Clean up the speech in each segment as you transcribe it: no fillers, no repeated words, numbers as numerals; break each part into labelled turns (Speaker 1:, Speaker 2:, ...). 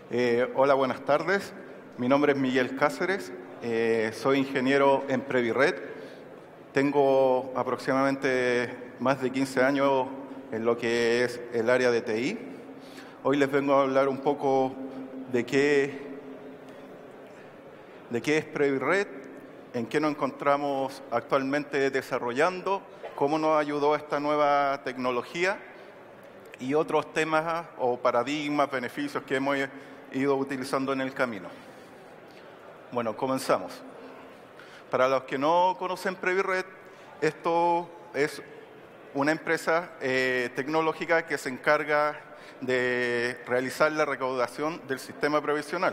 Speaker 1: Hola, buenas tardes. Mi nombre es Miguel Cáceres. Soy ingeniero en Previred. Tengo aproximadamente más de 15 años en lo que es el área de TI. Hoy les vengo a hablar un poco de qué es Previred, en qué nos encontramos actualmente desarrollando, cómo nos ayudó esta nueva tecnología y otros temas o paradigmas, beneficios que hemos ido utilizando en el camino. Bueno, comenzamos. Para los que no conocen Previred, esto es una empresa tecnológica que se encarga de realizar la recaudación del sistema previsional.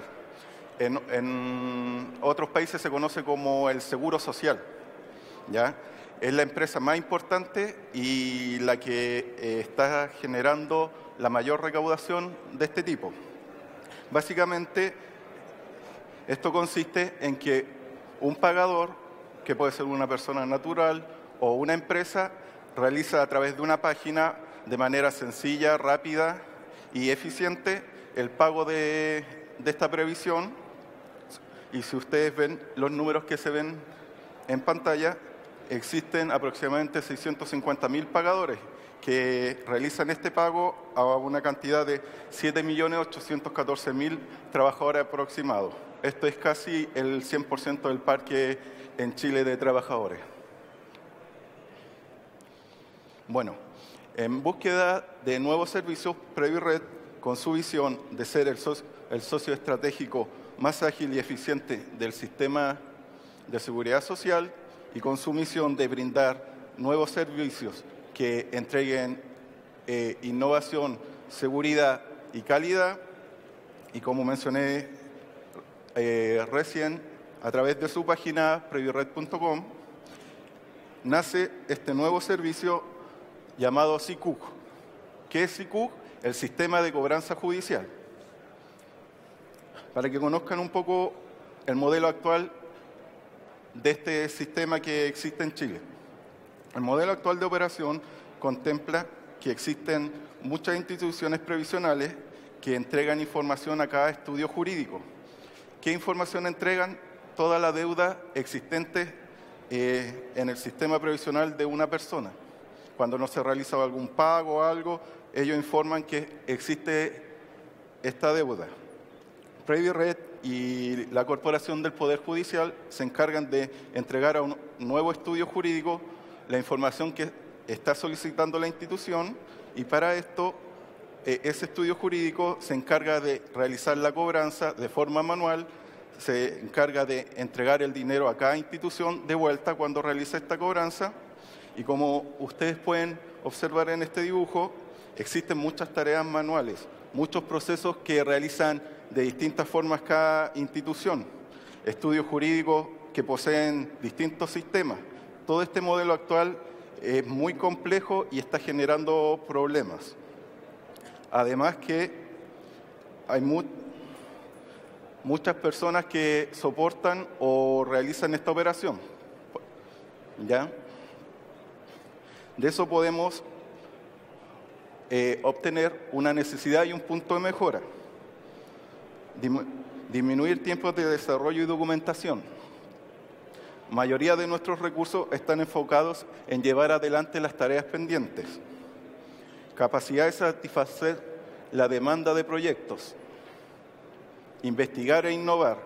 Speaker 1: En otros países se conoce como el seguro social, ¿ya? Es la empresa más importante y la que está generando la mayor recaudación de este tipo. Básicamente, esto consiste en que un pagador, que puede ser una persona natural o una empresa, realiza a través de una página de manera sencilla, rápida y eficiente el pago de esta previsión. Y si ustedes ven los números que se ven en pantalla, existen aproximadamente 650.000 pagadores que realizan este pago a una cantidad de 7.814.000 trabajadores aproximados. Esto es casi el 100% del parque en Chile de trabajadores. Bueno, en búsqueda de nuevos servicios, Previred, con su visión de ser el socio estratégico más ágil y eficiente del sistema de seguridad social y con su misión de brindar nuevos servicios que entreguen innovación, seguridad y calidad, y como mencioné recién, a través de su página previred.com, nace este nuevo servicio llamado SICUG. ¿Qué es SICUG? El Sistema de Cobranza Judicial. Para que conozcan un poco el modelo actual de este sistema que existe en Chile. El modelo actual de operación contempla que existen muchas instituciones previsionales que entregan información a cada estudio jurídico. ¿Qué información entregan? Toda la deuda existente en el sistema previsional de una persona. Cuando no se realiza algún pago o algo, ellos informan que existe esta deuda. Previred y la Corporación del Poder Judicial se encargan de entregar a un nuevo estudio jurídico la información que está solicitando la institución, y para esto ese estudio jurídico se encarga de realizar la cobranza de forma manual, se encarga de entregar el dinero a cada institución de vuelta cuando realiza esta cobranza, y como ustedes pueden observar en este dibujo, existen muchas tareas manuales, muchos procesos que realizan de distintas formas cada institución, estudios jurídicos que poseen distintos sistemas. Todo este modelo actual es muy complejo y está generando problemas. Además que hay muchas personas que soportan o realizan esta operación, ¿ya? De eso podemos obtener una necesidad y un punto de mejora. Disminuir tiempos de desarrollo y documentación. Mayoría de nuestros recursos están enfocados en llevar adelante las tareas pendientes. Capacidad de satisfacer la demanda de proyectos. Investigar e innovar.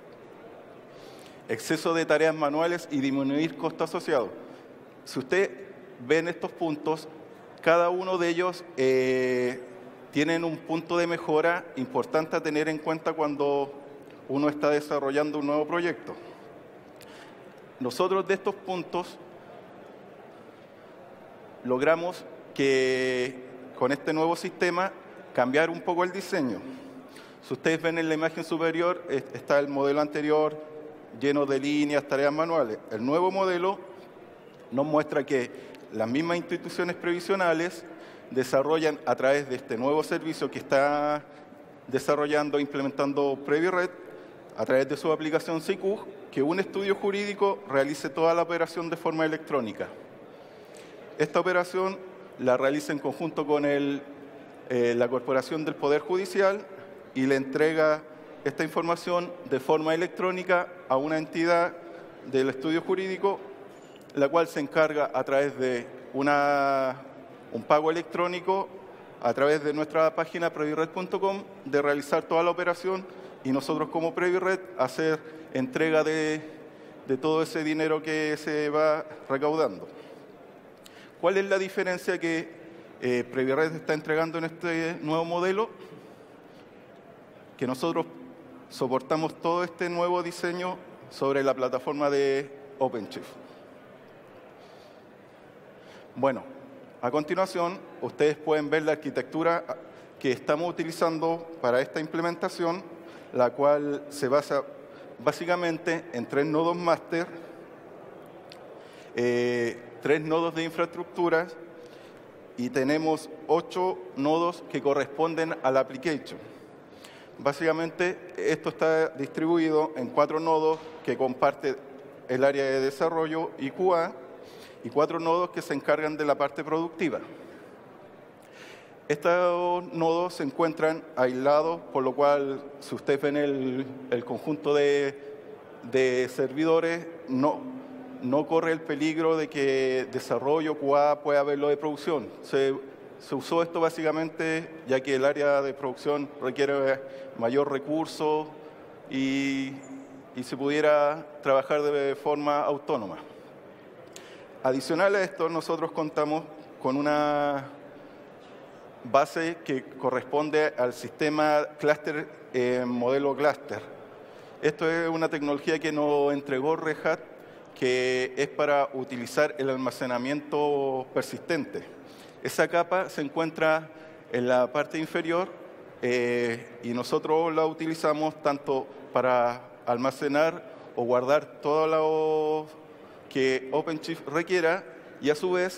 Speaker 1: Exceso de tareas manuales y disminuir costos asociados. Si usted ven estos puntos, cada uno de ellos tienen un punto de mejora importante a tener en cuenta cuando uno está desarrollando un nuevo proyecto. Nosotros de estos puntos logramos que con este nuevo sistema cambiar un poco el diseño. Si ustedes ven en la imagen superior, está el modelo anterior lleno de líneas, tareas manuales. El nuevo modelo nos muestra que las mismas instituciones previsionales desarrollan a través de este nuevo servicio que está desarrollando e implementando Previred, a través de su aplicación SICUG, que un estudio jurídico realice toda la operación de forma electrónica. Esta operación la realiza en conjunto con la Corporación del Poder Judicial y le entrega esta información de forma electrónica a una entidad del estudio jurídico, la cual se encarga a través de un pago electrónico, a través de nuestra página previred.com, de realizar toda la operación y nosotros como Previred hacer entrega de todo ese dinero que se va recaudando. ¿Cuál es la diferencia que Previred está entregando en este nuevo modelo? Que nosotros soportamos todo este nuevo diseño sobre la plataforma de OpenShift. Bueno, a continuación, ustedes pueden ver la arquitectura que estamos utilizando para esta implementación, la cual se basa básicamente en 3 nodos máster, 3 nodos de infraestructura y tenemos 8 nodos que corresponden a la application. Básicamente, esto está distribuido en 4 nodos que comparten el área de desarrollo y QA y 4 nodos que se encargan de la parte productiva. Estos nodos se encuentran aislados, por lo cual, si ustedes ven el conjunto de servidores, no corre el peligro de que desarrollo QA pueda verlo de producción. Se usó esto básicamente ya que el área de producción requiere mayor recurso y se pudiera trabajar de forma autónoma. Adicional a esto, nosotros contamos con una base que corresponde al sistema cluster, modelo cluster. Esto es una tecnología que nos entregó Red Hat, que es para utilizar el almacenamiento persistente. Esa capa se encuentra en la parte inferior y nosotros la utilizamos tanto para almacenar o guardar todo lo que OpenShift requiera y a su vez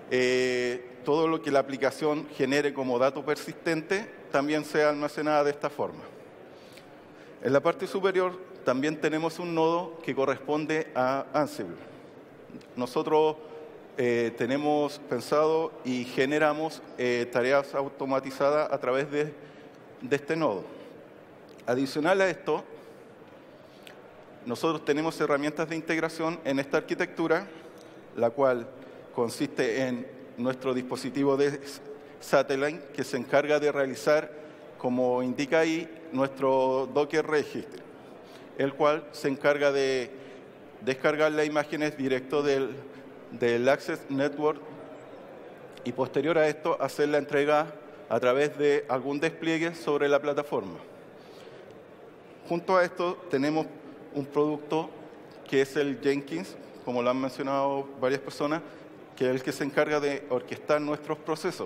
Speaker 1: todo lo que la aplicación genere como dato persistente también sea almacenada de esta forma. En la parte superior también tenemos un nodo que corresponde a Ansible. Nosotros tenemos pensado y generamos tareas automatizadas a través de este nodo. Adicional a esto, nosotros tenemos herramientas de integración en esta arquitectura, la cual consiste en nuestro dispositivo de satellite que se encarga de realizar, como indica ahí, nuestro Docker Registry, el cual se encarga de descargar las imágenes directo del Access Network y posterior a esto hacer la entrega a través de algún despliegue sobre la plataforma. Junto a esto tenemos un producto que es el Jenkins, como lo han mencionado varias personas, que es el que se encarga de orquestar nuestros procesos.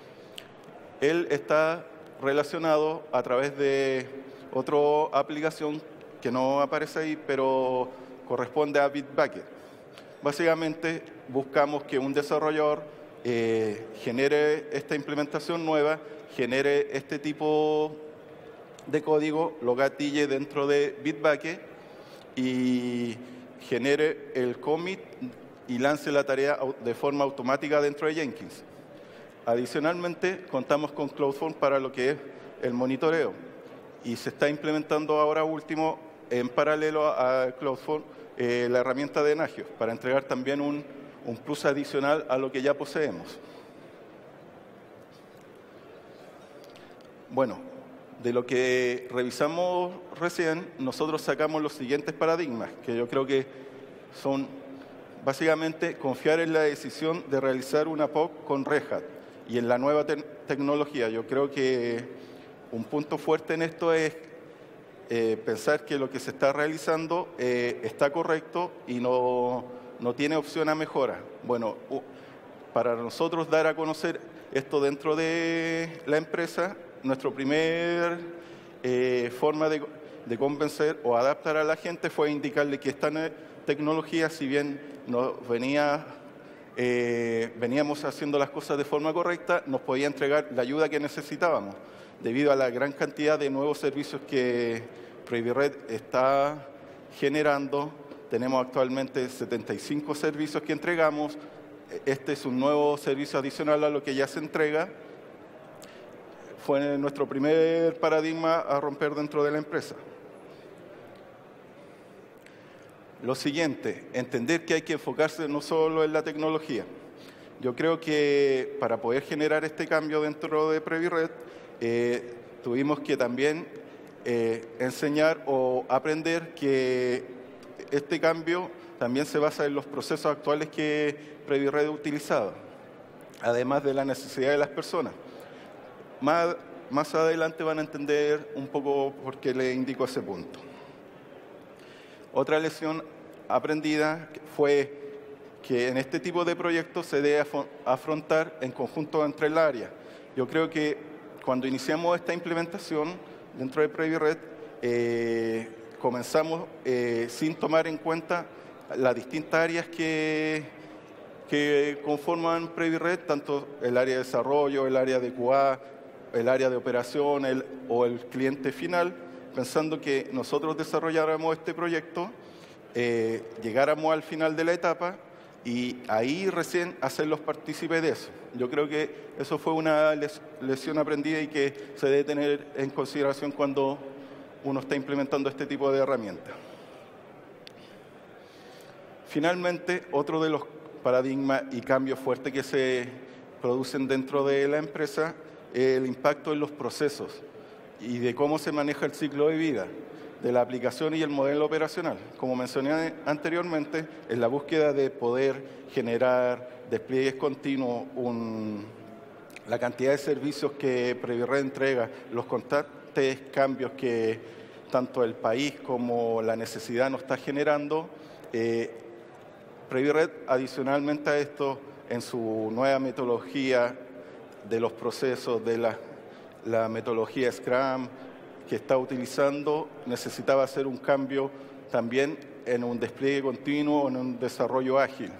Speaker 1: Él está relacionado a través de otra aplicación que no aparece ahí, pero corresponde a Bitbucket. Básicamente buscamos que un desarrollador genere esta implementación nueva, genere este tipo de código, lo gatille dentro de Bitbucket y genere el commit y lance la tarea de forma automática dentro de Jenkins. Adicionalmente, contamos con CloudForm para lo que es el monitoreo y se está implementando ahora último en paralelo a CloudForm la herramienta de Nagios para entregar también un plus adicional a lo que ya poseemos. Bueno, de lo que revisamos recién, nosotros sacamos los siguientes paradigmas, que yo creo que son básicamente confiar en la decisión de realizar una POC con Red Hat y en la nueva tecnología. Yo creo que un punto fuerte en esto es pensar que lo que se está realizando está correcto y no tiene opción a mejora. Bueno, para nosotros dar a conocer esto dentro de la empresa, nuestra primera forma de convencer o adaptar a la gente fue indicarle que esta tecnología, si bien veníamos haciendo las cosas de forma correcta, nos podía entregar la ayuda que necesitábamos, debido a la gran cantidad de nuevos servicios que Previred está generando. Tenemos actualmente 75 servicios que entregamos. Este es un nuevo servicio adicional a lo que ya se entrega. fue nuestro primer paradigma a romper dentro de la empresa. Lo siguiente, entender que hay que enfocarse no solo en la tecnología. Yo creo que para poder generar este cambio dentro de Previred, tuvimos que también enseñar o aprender que este cambio también se basa en los procesos actuales que Previred utilizaba, además de la necesidad de las personas. Más adelante van a entender un poco por qué les indico ese punto. Otra lección aprendida fue que en este tipo de proyectos se debe afrontar en conjunto entre el área. Yo creo que cuando iniciamos esta implementación dentro de Previred, comenzamos sin tomar en cuenta las distintas áreas que conforman Previred, tanto el área de desarrollo, el área de QA, el área de operación o el cliente final, pensando que nosotros desarrolláramos este proyecto, llegáramos al final de la etapa y ahí recién hacerlos partícipes de eso. Yo creo que eso fue una lección aprendida y que se debe tener en consideración cuando uno está implementando este tipo de herramientas. Finalmente, otro de los paradigmas y cambios fuertes que se producen dentro de la empresa es el impacto en los procesos y de cómo se maneja el ciclo de vida de la aplicación y el modelo operacional. Como mencioné anteriormente, es la búsqueda de poder generar despliegues continuos, la cantidad de servicios que Previred entrega, los constantes cambios que tanto el país como la necesidad nos está generando. Previred, adicionalmente a esto, en su nueva metodología de los procesos, de la metodología Scrum, que está utilizando, necesitaba hacer un cambio también en un despliegue continuo, en un desarrollo ágil.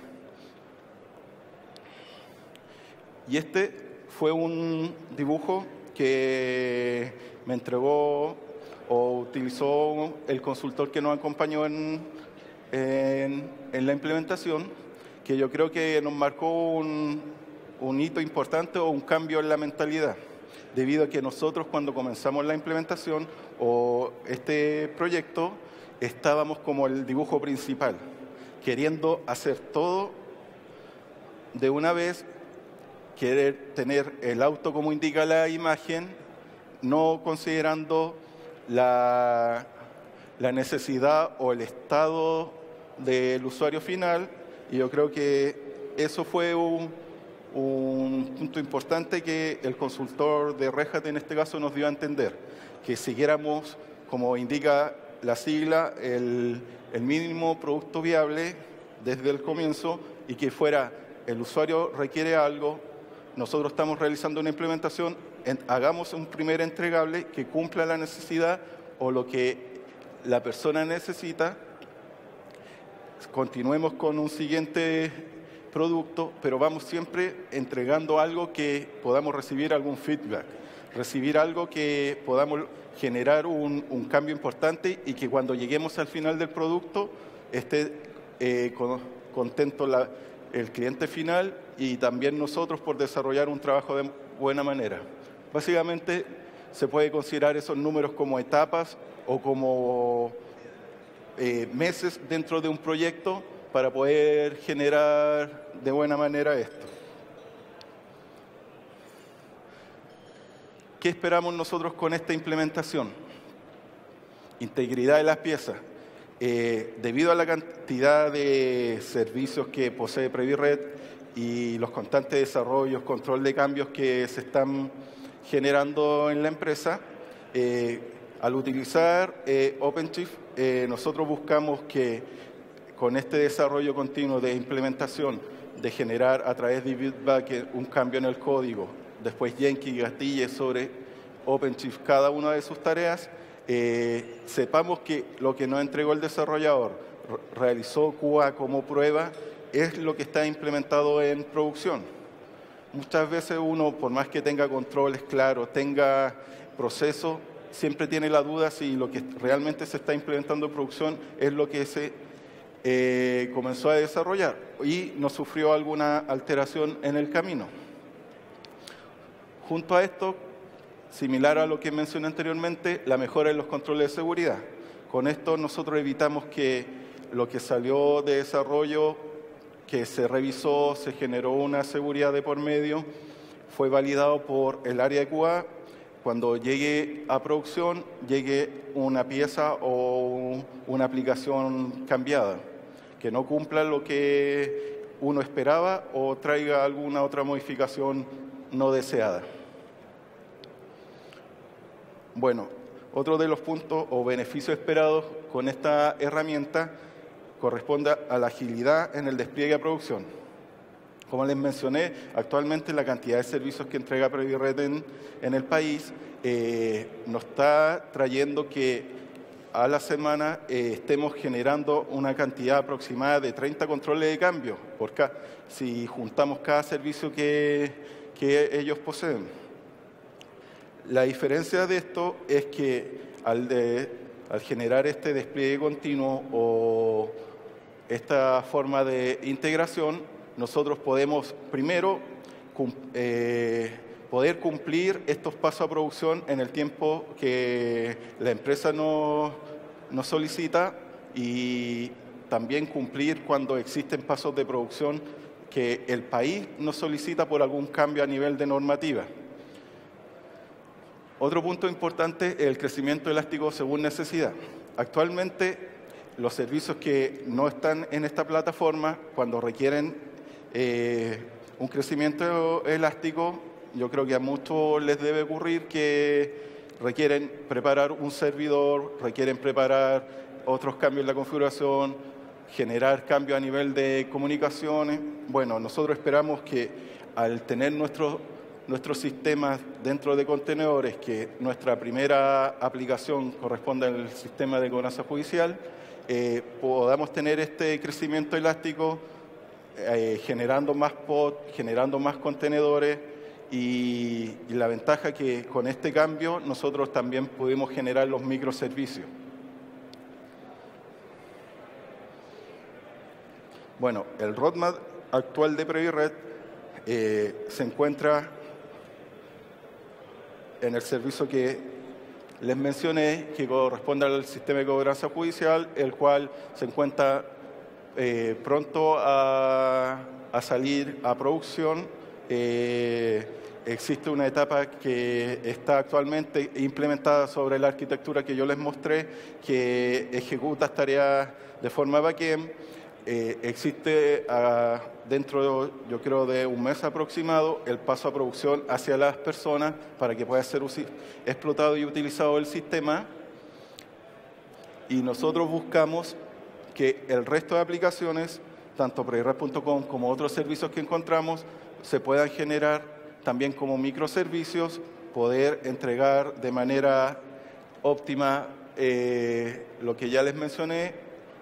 Speaker 1: Y este fue un dibujo que me entregó o utilizó el consultor que nos acompañó en la implementación, que yo creo que nos marcó un hito importante o un cambio en la mentalidad, debido a que nosotros cuando comenzamos la implementación o este proyecto estábamos como el dibujo principal, queriendo hacer todo de una vez, querer tener el auto como indica la imagen, no considerando la necesidad o el estado del usuario final, y yo creo que eso fue un punto importante que el consultor de Red Hat en este caso nos dio a entender, que siguiéramos, como indica la sigla, el mínimo producto viable desde el comienzo y que fuera el usuario requiere algo, nosotros estamos realizando una implementación, hagamos un primer entregable que cumpla la necesidad o lo que la persona necesita, continuemos con un siguiente producto, pero vamos siempre entregando algo que podamos recibir algún feedback, recibir algo que podamos generar un cambio importante y que cuando lleguemos al final del producto esté contento el cliente final y también nosotros por desarrollar un trabajo de buena manera. Básicamente se puede considerar esos números como etapas o como meses dentro de un proyecto para poder generar de buena manera esto. ¿Qué esperamos nosotros con esta implementación? Integridad de las piezas. Debido a la cantidad de servicios que posee Previred y los constantes desarrollos, control de cambios que se están generando en la empresa, al utilizar OpenShift, nosotros buscamos que con este desarrollo continuo de implementación, de generar a través de feedback un cambio en el código, después Jenkins gatille sobre OpenShift cada una de sus tareas, sepamos que lo que nos entregó el desarrollador realizó QA como prueba es lo que está implementado en producción. Muchas veces uno, por más que tenga controles claros, tenga procesos, siempre tiene la duda si lo que realmente se está implementando en producción es lo que se comenzó a desarrollar y no sufrió alguna alteración en el camino. Junto a esto, similar a lo que mencioné anteriormente, la mejora en los controles de seguridad. Con esto nosotros evitamos que lo que salió de desarrollo, que se revisó, se generó una seguridad de por medio, fue validado por el área de QA. Cuando llegue a producción, llegue una pieza o una aplicación cambiada, que no cumpla lo que uno esperaba o traiga alguna otra modificación no deseada. Bueno, otro de los puntos o beneficios esperados con esta herramienta corresponde a la agilidad en el despliegue a producción. Como les mencioné, actualmente la cantidad de servicios que entrega Previred en el país nos está trayendo que a la semana estemos generando una cantidad aproximada de 30 controles de cambio si juntamos cada servicio que ellos poseen. La diferencia de esto es que al generar este despliegue continuo o esta forma de integración, nosotros podemos primero poder cumplir estos pasos a producción en el tiempo que la empresa nos solicita y también cumplir cuando existen pasos de producción que el país nos solicita por algún cambio a nivel de normativa. Otro punto importante es el crecimiento elástico según necesidad. Actualmente, los servicios que no están en esta plataforma, cuando requieren un crecimiento elástico, yo creo que a muchos les debe ocurrir que requieren preparar un servidor, requieren preparar otros cambios en la configuración, generar cambios a nivel de comunicaciones. Bueno, nosotros esperamos que al tener nuestros sistemas dentro de contenedores, que nuestra primera aplicación corresponde al sistema de gobernanza judicial, podamos tener este crecimiento elástico generando más pods, generando más contenedores y la ventaja que con este cambio nosotros también pudimos generar los microservicios. Bueno, el roadmap actual de Previred se encuentra en el servicio que les mencioné, que corresponde al sistema de gobernanza judicial, el cual se encuentra pronto a salir a producción. Existe una etapa que está actualmente implementada sobre la arquitectura que yo les mostré, que ejecuta tareas de forma backend. Existe dentro, yo creo, de un mes aproximado, el paso a producción hacia las personas para que pueda ser explotado y utilizado el sistema. Y nosotros buscamos que el resto de aplicaciones, tanto Previred.com como otros servicios que encontramos, se puedan generar también como microservicios, poder entregar de manera óptima lo que ya les mencioné.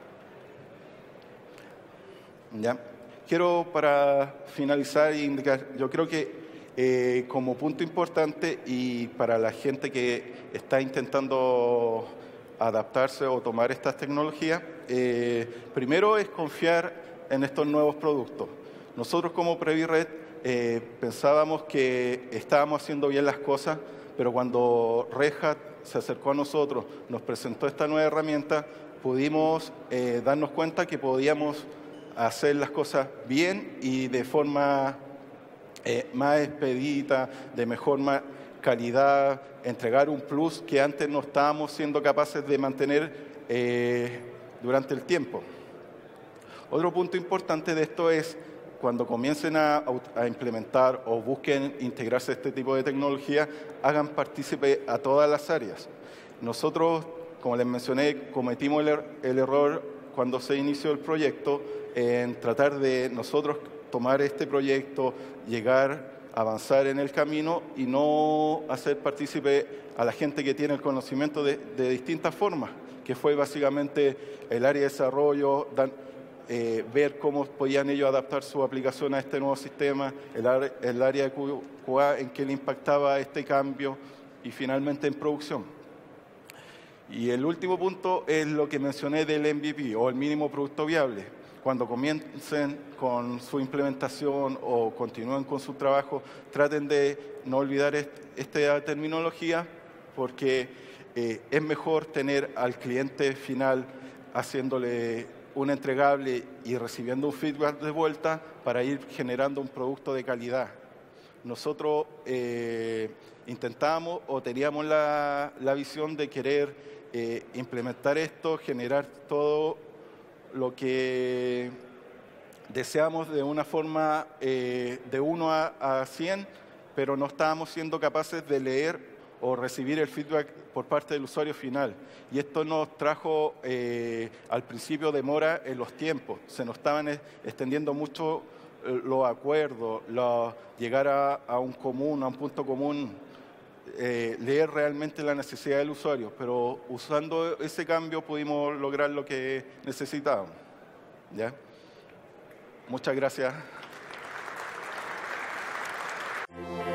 Speaker 1: ¿Ya? Quiero, para finalizar, indicar, yo creo que como punto importante y para la gente que está intentando adaptarse o tomar estas tecnologías, primero es confiar en estos nuevos productos. Nosotros como Previred pensábamos que estábamos haciendo bien las cosas, pero cuando Red Hat se acercó a nosotros, nos presentó esta nueva herramienta, pudimos darnos cuenta que podíamos hacer las cosas bien y de forma más expedita, de mejor calidad, entregar un plus que antes no estábamos siendo capaces de mantener durante el tiempo. Otro punto importante de esto es cuando comiencen a implementar o busquen integrarse a este tipo de tecnología, hagan partícipe a todas las áreas. Nosotros, como les mencioné, cometimos el error cuando se inició el proyecto en tratar de nosotros tomar este proyecto, llegar, avanzar en el camino y no hacer partícipe a la gente que tiene el conocimiento de distintas formas, que fue básicamente el área de desarrollo, ver cómo podían ellos adaptar su aplicación a este nuevo sistema, el área de QA en qué le impactaba este cambio y finalmente en producción. Y el último punto es lo que mencioné del MVP o el mínimo producto viable. cuando comiencen con su implementación o continúen con su trabajo, traten de no olvidar esta terminología, porque es mejor tener al cliente final haciéndole un entregable y recibiendo un feedback de vuelta para ir generando un producto de calidad. Nosotros intentamos o teníamos la visión de querer implementar esto, generar todo lo que deseamos de una forma de 1 a 100, pero no estábamos siendo capaces de leer o recibir el feedback por parte del usuario final. Y esto nos trajo al principio demora en los tiempos. Se nos estaban extendiendo mucho los acuerdos, llegar a un común, a un punto común, leer realmente la necesidad del usuario. Pero usando ese cambio pudimos lograr lo que necesitábamos. ¿Ya? Muchas gracias.